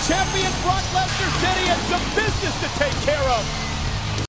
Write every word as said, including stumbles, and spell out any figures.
Champion Brock Lesnar said he had some business to take care of.